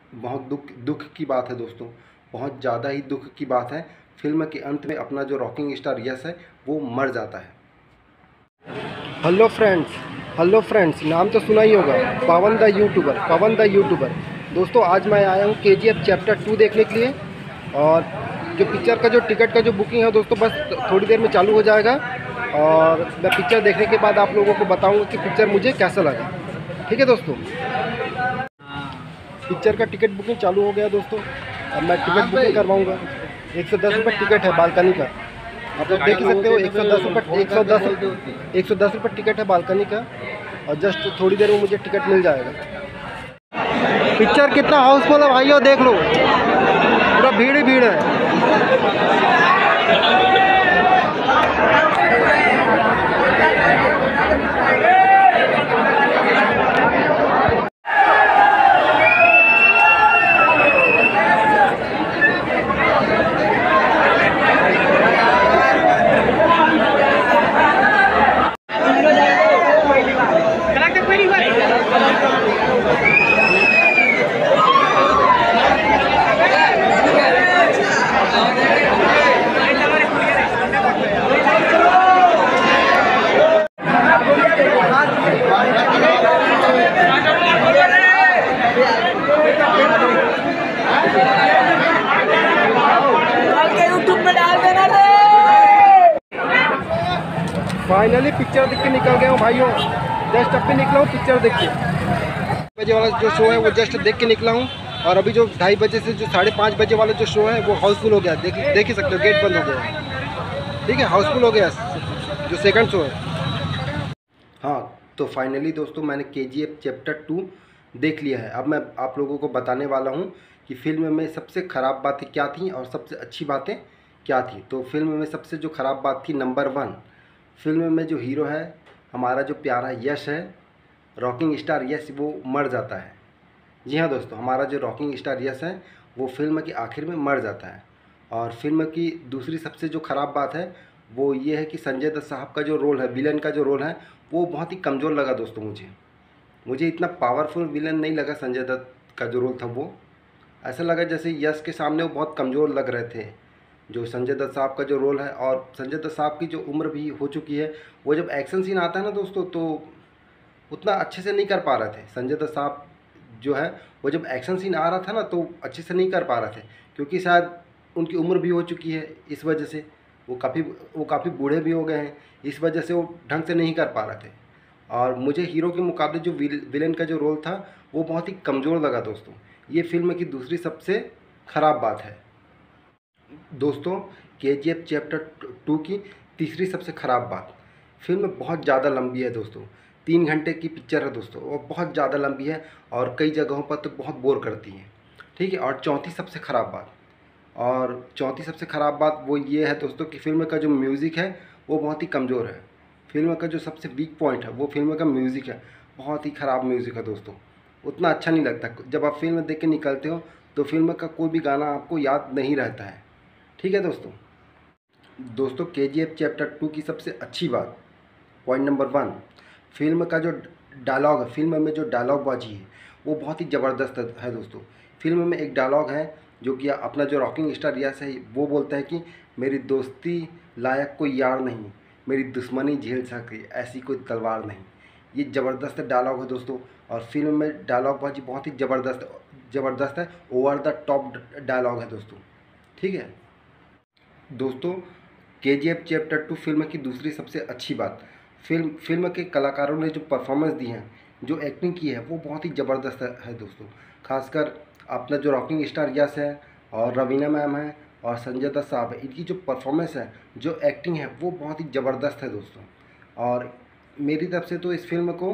बहुत दुख की बात है दोस्तों, बहुत ज़्यादा ही दुख की बात है। फिल्म के अंत में अपना जो रॉकिंग स्टार यश है वो मर जाता है। हेलो फ्रेंड्स, नाम तो सुना ही होगा, पवन द यूट्यूबर। दोस्तों आज मैं आया हूँ KGF चैप्टर 2 देखने के लिए। और जो पिक्चर का जो टिकट का जो बुकिंग है दोस्तों, बस थोड़ी देर में चालू हो जाएगा। और मैं पिक्चर देखने के बाद आप लोगों को बताऊंगा कि पिक्चर मुझे कैसा लगा। ठीक है दोस्तों, पिक्चर का टिकट बुकिंग चालू हो गया दोस्तों। अब मैं टिकट बुकिंग करवाऊँगा। 110 रुपये टिकट है बालकनी का, आप लोग देख ही सकते हो। 110 रुपये टिकट है बालकनी का। और जस्ट थोड़ी देर में मुझे टिकट मिल जाएगा। पिक्चर कितना हाउसफुल है भाइयों, देख लो, पूरा भीड़ ही भीड़ है। फाइनली पिक्चर देख के निकल गया हूँ भाइयों। जस्ट अभी निकला हूँ पिक्चर देख के। बजे वाला जो शो है वो जस्ट देख के निकला हूँ। और अभी जो 2:30 बजे से जो 5:30 बजे वाला जो शो है वो हाउसफुल हो गया। देख ही सकते हो, गेट बंद हो गया। ठीक है, हाउसफुल हो गया जो सेकंड शो है। हाँ, तो फाइनली दोस्तों मैंने KGF चैप्टर 2 देख लिया है। अब मैं आप लोगों को बताने वाला हूँ कि फिल्म में सबसे ख़राब बातें क्या थी और सबसे अच्छी बातें क्या थी। तो फिल्म में सबसे जो ख़राब बात थी, नंबर 1, फिल्म में जो हीरो है हमारा जो प्यारा यश है, रॉकिंग स्टार यश, वो मर जाता है। जी हाँ दोस्तों, हमारा जो रॉकिंग स्टार यश है वो फिल्म के आखिर में मर जाता है। और फिल्म की दूसरी सबसे जो ख़राब बात है वो ये है कि संजय दत्त साहब का जो रोल है, विलन का जो रोल है, वो बहुत ही कमज़ोर लगा दोस्तों। मुझे इतना पावरफुल विलन नहीं लगा संजय दत्त का जो रोल था। वो ऐसा लगा जैसे यश के सामने वो बहुत कमज़ोर लग रहे थे जो संजय दत्त साहब का जो रोल है। और संजय दत्त साहब की जो उम्र भी हो चुकी है, वो जब एक्शन सीन आता है ना दोस्तों, तो उतना अच्छे से नहीं कर पा रहे थे। संजय दत्त साहब जो है वो जब एक्शन सीन आ रहा था ना, तो अच्छे से नहीं कर पा रहे थे, क्योंकि शायद उनकी उम्र भी हो चुकी है। इस वजह से वो काफ़ी बूढ़े भी हो गए हैं। इस वजह से वो ढंग से नहीं कर पा रहे थे। और मुझे हीरो के मुकाबले जो विलेन का जो रोल था वो बहुत ही कमज़ोर लगा दोस्तों। ये फिल्म की दूसरी सबसे ख़राब बात है दोस्तों। KGF चैप्टर 2 की तीसरी सबसे ख़राब बात, फिल्म बहुत ज़्यादा लंबी है दोस्तों। 3 घंटे की पिक्चर है दोस्तों, वो बहुत ज़्यादा लंबी है और कई जगहों पर तो बहुत बोर करती है। ठीक है, और चौथी सबसे ख़राब बात वो ये है दोस्तों कि फिल्म का जो म्यूज़िक है वो बहुत ही कमज़ोर है। फिल्म का जो सबसे वीक पॉइंट है वो फिल्म का म्यूज़िक है। बहुत ही ख़राब म्यूज़िक है दोस्तों, उतना अच्छा नहीं लगता। जब आप फिल्म देख के निकलते हो तो फिल्म का कोई भी गाना आपको याद नहीं रहता है। ठीक है दोस्तों KGF चैप्टर 2 की सबसे अच्छी बात, पॉइंट नंबर 1, फिल्म का जो डायलॉग है, फिल्म में जो डायलॉग बाजी है वो बहुत ही ज़बरदस्त है दोस्तों। फिल्म में एक डायलॉग है जो कि अपना जो रॉकिंग स्टार यश है वो बोलता है कि मेरी दोस्ती लायक कोई यार नहीं, मेरी दुश्मनी झेल सके ऐसी कोई तलवार नहीं। ये ज़बरदस्त डायलॉग है दोस्तों। और फिल्म में डायलॉग बाजी बहुत ही ज़बरदस्त है, ओवर द टॉप डायलॉग है दोस्तों। ठीक है दोस्तों, KGF चैप्टर 2 फिल्म की दूसरी सबसे अच्छी बात, फिल्म के कलाकारों ने जो परफॉर्मेंस दी है, जो एक्टिंग की है, वो बहुत ही ज़बरदस्त है दोस्तों। खासकर अपना जो रॉकिंग स्टार यश है और रवीना मैम है और संजय दत्त साहब है, इनकी जो परफॉर्मेंस है, जो एक्टिंग है, वो बहुत ही ज़बरदस्त है दोस्तों। और मेरी तरफ से तो इस फिल्म को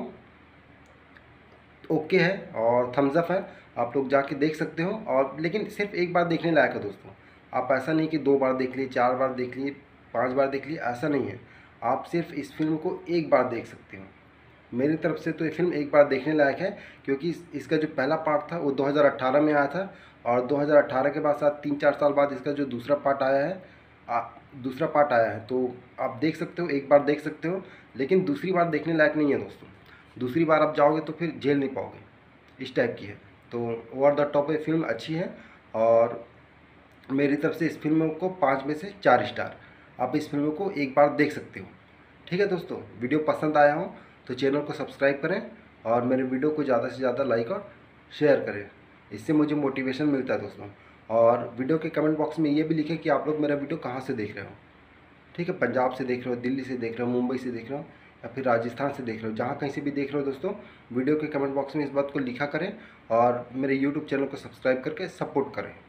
ओके है और थम्स अप है। आप लोग जाके देख सकते हो। और लेकिन सिर्फ एक बार देखने लायक है दोस्तों। आप ऐसा नहीं कि 2 बार देख लिए, 4 बार देख लिए, 5 बार देख लिए, ऐसा नहीं है। आप सिर्फ इस फिल्म को एक बार देख सकते हो। मेरी तरफ से तो ये फिल्म एक बार देखने लायक है, क्योंकि इसका जो पहला पार्ट था वो 2018 में आया था। और 2018 के बाद 3-4 साल बाद इसका जो दूसरा पार्ट आया है, तो आप देख सकते हो, एक बार देख सकते हो। लेकिन दूसरी बार देखने लायक नहीं है दोस्तों। दूसरी बार आप जाओगे तो फिर झेल नहीं पाओगे, इस टाइप की है। तो ओवर द टॉप ये फिल्म अच्छी है और मेरी तरफ से इस फिल्म को 5 में से 4 स्टार। आप इस फिल्म को एक बार देख सकते हो। ठीक है दोस्तों, वीडियो पसंद आया हो तो चैनल को सब्सक्राइब करें और मेरे वीडियो को ज़्यादा से ज़्यादा लाइक और शेयर करें, इससे मुझे मोटिवेशन मिलता है दोस्तों। और वीडियो के कमेंट बॉक्स में ये भी लिखें कि आप लोग मेरा वीडियो कहाँ से देख रहे हो। ठीक है, पंजाब से देख रहे हो, दिल्ली से देख रहे हो, मुंबई से देख रहे हो या फिर राजस्थान से देख रहे हो, जहाँ कहीं से भी देख रहे हो दोस्तों, वीडियो के कमेंट बॉक्स में इस बात को लिखा करें और मेरे यूट्यूब चैनल को सब्सक्राइब करके सपोर्ट करें।